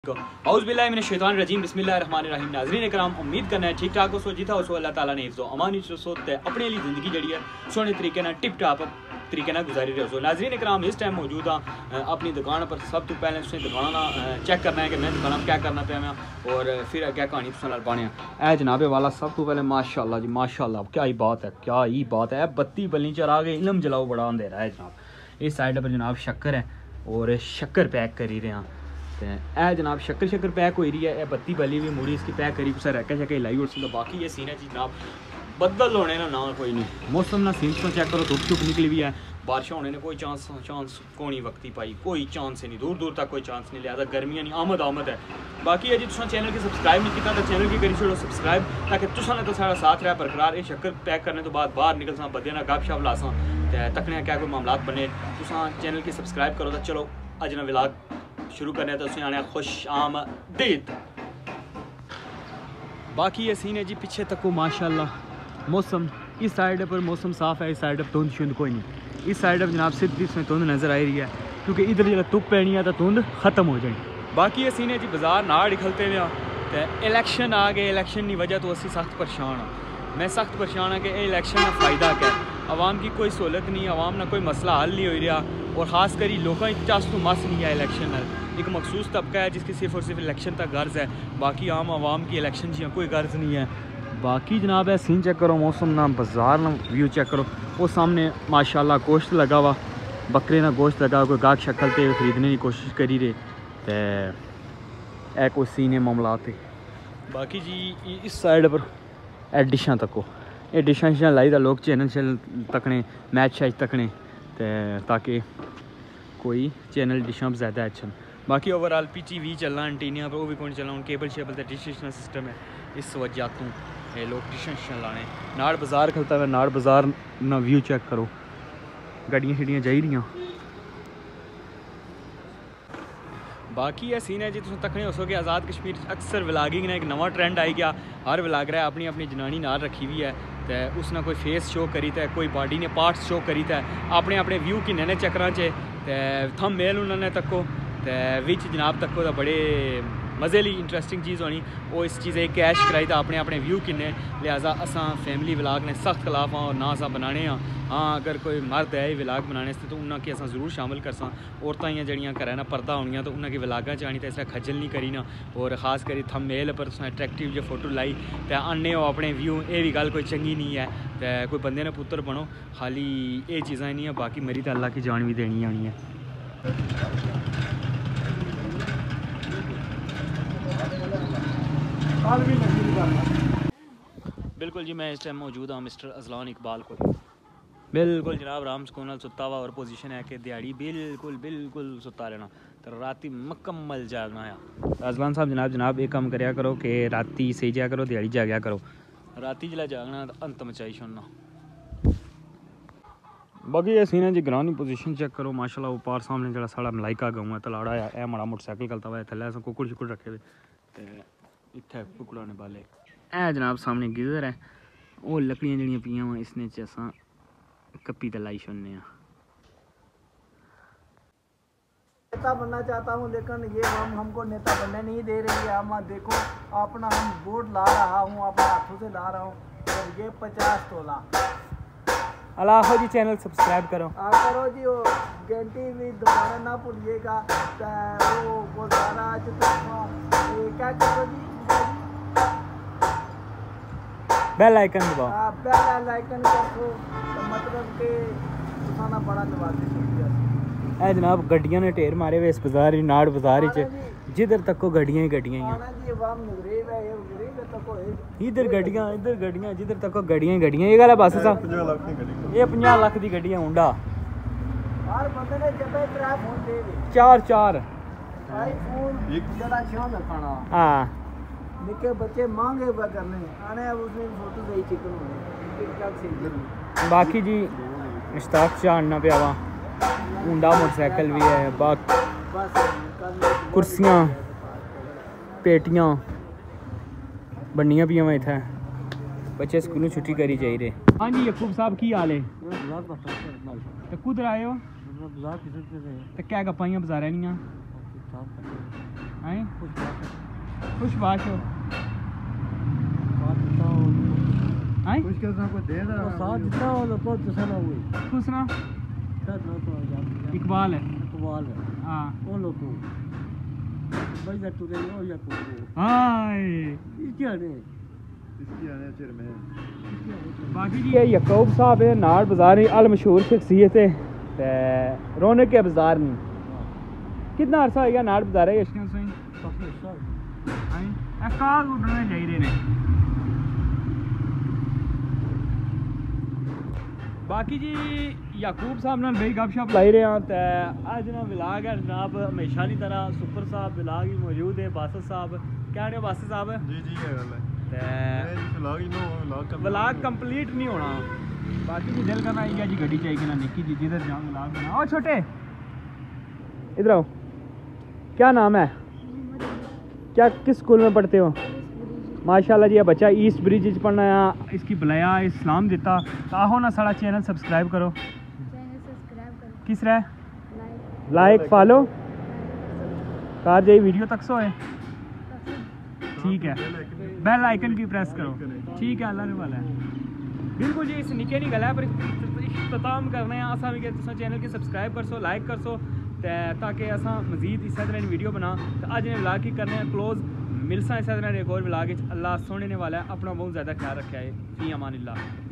औज़ुबिल्लाहिमिनश्शैतानिर्रजीम बिस्मिल्लाहिर्रहमानिर्रहीम। नाज़रीन इकराम, उम्मीद करना है ठीक ठाक हो जिथा हो अल्लाह ताला ने हिफ्ज़ो अमान ते अपने लिए ज़िंदगी जड़ी है सोहने तरीके ना टिप टाप तरीके ना गुजारी रहे हो। नाज़रीन इकराम, इस टाइम मौजूद हाँ अपनी दुकान पर। सब तो पहले तुसें दुकान चेक करना है कि मैं दुकान क्या करना पाया मैं और फिर अग्गें कहानी तुसें नाल पाने ऐ जनाबे वाला। सब तो पहले माशाअल्लाह जी माशाअल्लाह, क्या ही बात है, क्या ही बात है। बत्ती बल्ली चरा के इलम जलाओ बड़ा अंधेरा है जनाब। इस साइड पर जनाब शक्कर है और शक्कर पैक करी रहे हैं। ए जनाब शक्कर पैक हो रही है। बत्ती बली भी मुड़ी इसकी पैक करी कुछ रैका शैके लाई और तो बाकी ये सीन है जी जनाब। बदल होने ना कोई नहीं, मौसम ना सीन चेक करो, धुप चुप निकली भी है, बारिश होने ने कोई चांस कोई वक्ती पाई, कोई चांस नहीं, दूर दूर तक कोई चांस नहीं। लिहाजा गर्मियाँ नहीं, आमद है। बाकी है जी तुम चैनल की सब्सक्राइब नहीं किया तो चैनल की करी छोड़ो सब्सक्राइब, ताकि तुसा तो सारा साथ रहा बरकरार। ये शक्कर पैक करने तो बाद बाहर निकल सा बदे ना गप शप लासा तकने क्या कोई मामला बने। तुसा चैनल की सब्सक्राइब करो तो चलो अज ना व्लॉग शुरू करने तो उसे आने खुश आमदीद। बाकी ये सीन है जी पीछे तक को माशाल्लाह। मौसम इस साइड पर मौसम साफ़ है, इस साइड पर धुंध शुंध कोई नहीं। इस साइड पर जनाब सिर्फ इसमें धुंध नज़र आ रही है क्योंकि इधर जो धुप पैनी है तो धुंध ख़त्म हो जाए। बाकी ये सीन है जी बाजार नाड़ निकलते हुए तो इलेक्शन आ गए। इलेक्शन की वजह तो असी सख्त परेशान हाँ। मैं सख्त परेशान हाँ कि इलेक्शन का फ़ायदा क्या है। आवाम की कोई सहूलत नहीं, आवाम ना कोई मसला हल नहीं हो रहा और ख़ास करी लोगों की चास तो मस नहीं है। इलेक्शन एक मखसूस तबका है जिसकी सिर्फ और सिर्फ इलेक्शन तक गर्ज है, बाकी आम आवाम की इलेक्शन जी कोई गर्ज नहीं है। बाकी जनाब है सीन चेक करो, मौसम ना बाजार ना व्यू चेक करो। वो सामने माशाल्लाह गोश्त लगा हुआ, बकरे ना गोश्त लगा, कोई गाहक शक्लते खरीदने की कोशिश करी रहे तो ए कोई सीन है मामला थे। बाकी जी इस साइड पर ए डिशां तको ये डिशां शिशां लाई लोग चैनल तकने मैच शैच तकने ताकि कोई चैनल डिशां ज़्यादा अच्छन। बाकी ओवरऑल PTV चलना एंटीनिया पर वो भी कौन चलना, केबल शेबल का डिश सिस्टम है। इस वजह तो ये लोग डिशां शिशां लाने नाड़ बाज़ार खलता है। नाड़ बाज़ार ना व्यू चेक करो, गड्डियाँ शड्डियाँ जा रही। बाकी ये सीन है जी तुम तकने हो सो कि आज़ाद कश्मीर अक्सर व्लॉगिंग ने एक नवा ट्रेंड आई गया। हर व्लॉगर है अपनी अपनी जनानी नाल रखी हुई है तो उसने कोई फेस शो करी था, कोई बॉडी ने पार्ट्स शो करी था, अपने अपने व्यू किन्ने ने चक्कर च थम मेल उन्होंने तको तो विच जनाब तको तो बड़े मज़े ली इंटरेस्टिंग चीज़ होनी। वो इस चीज़ कैश कराई था अपने अपने व्यू किन्ने। लिहाजा असा फैमिली व्लॉग ने सख्त खिलाफ हाँ और ना असा बनाने हाँ। हाँ अगर कोई मर्द है व्लॉग बनाने से तो उन्हें असा जरूर शामिल कर सा। औरतां जड़ियाँ घर ना पर्दा होनियाँ तो उन्हें व्लॉगां च आनी तो इसलिए खज्जल नहीं करी ना। और खास करी थम मेल पर तुसें अट्रैक्टिव जो फोटो लाई तो आने हो अपने व्यू, ये भी गल कोई चंगी नहीं है। तो कोई बंदे ने पुत्र बनो, खाली ये चीज़ां नहीं है, बाकी मेरी तो अल्लाह की जान भी देनी आनी है। बिल्कुल जी, मैं इस टाइम मौजूद हाँ मिस्टर अजलान इकबाल को। बिल्कुल जनाब राम सुकून सुता हुआ और पोजीशन है कि दिहाड़ी बिल्कुल सुता रहना तो राती मुकम्मल जागना है। अजलान साहब जनाब एक काम करया करो कि राती सही जाया करो, दिहाड़ी जागया करो। राती जिला जागना तो अंत मचाई छोड़ना। बाकी ये सीन है जी ग्राउंड की पोजीशन चेक करो माशाल्लाह। वो पार सामने जो साड़ा मलाइका गाँव है तलाड़ा है, ए माड़ा मोटरसाइकिल चलता हुआ है, थले अस कुकड़ शुकड़ रखे हुए इतने कुकड़ाने वाले। ए जनाब सामने गिजर है, वो लकड़ियाँ जड़ियाँ पियाँ हुआ इसने असा कप्पी तो लाई छोड़ने। नेता बनना चाहता हूँ लेकिन ये हमको नेता बनने नहीं दे रही है। हम देखो अपना हम वोट ला रहा हूँ, अपने हाथों से ला रहा हूँ और ये 50 तोला। अल्लाह जी चैनल सब्सक्राइब करो करो जी। वो घंटी भी दोबारा ना भूलिएगा। वो सारा क्या करो जी, बेल आइकन दबाओ। बेल आइकन करो तो मतलब के खाना बड़ा नवाजी शुक्रिया। ए जनाब गड्डियां ने ढेर मारे हुए इस बाजार नाड़ बाजार जिधर तक को गड्डियां ही गड्डियां इधर गड्डियां जिधर तक को गड्डियां ही गड्डियां। ये गल है बस सा ये 50 लाख दी गड्डियां हुंडा हर बंदे ने जबे ट्रैप फोन दे चार आईफोन जरा छान खाना। हां निके बच्चे मांगे करने आने अब उसमें फोटो सही चिकन होने टिकटॉक से। बाकी जी मुश्ताक चाहना पे आवा हुंडा मोटरसाइकिल भी है, कुर्सियाँ पेटियाँ बनिया भी मैं इतना बच्चे स्कूलों छुट्टी करी जा रहे। हाँ जी यकूब साहब की हाल है? तो कुदर आए हो तो क्या गप्पां बाजारा नहीं हैं खुश बात हो हैं कुछ के साथ को दे रहा साथ जितना हो तो तसला हुई खुश ना साथ लो तो इकबाल है है हाँ वो लो तो भाई जा तू दे लो या तू हाय इसकी आने चिर में बाकी जी ये यकूब साहब है नाड़ बाजार ही अल मशहूर शख्सियत है ते रौनक के बाजार नहीं कितना अरसा हो गया नाड़ बाजार है यशना सही हां ए कार उड़ने जा रहे ने बाकी जी याकूब साहब नाल भाई गपशप लाई रहे हैं ते अज ना विलाग है जनाब हमेशा की तरह सुपर साहब विलाग ही मौजूद है बासत साहब क्या ने बासत साहब जी जी ये गल है व्लॉग कंप्लीट नहीं होना बाकी जी दिल करना है जी गड्डी चाहिए ना निक्की जी जिधर जाऊँ व्लॉग बना ओ छोटे इधर आओ क्या नाम है क्या किस स्कूल में पढ़ते हो माशाल्लाह जी ये बच्चा ईस्ट ब्रिज पढ़ना है इसकी बुलाया इस्लाम दिता आहो ना सारा चैनल सब्सक्राइब करो किस रहा लाइक फॉलो कार जाइए वीडियो तक सो है ठीक है बेल आइकन की प्रेस करो ठीक है अल्लाह ने वाला है बिल्कुल जी इस निके नहीं गला पर इख्तिताम करने हैं असा भी कि तुम चैनल के सब्सक्राइब कर सो लाइक कर सो ताकि असा मजीद इस तरह वीडियो बना तो अज ने व्लॉग की करने क्लोज मिलसा इस तरह एक और व्लॉग अल्लाह सोने वाला है अपना बहुत ज़्यादा ख्याल रखा है फी अमानिल्लाह।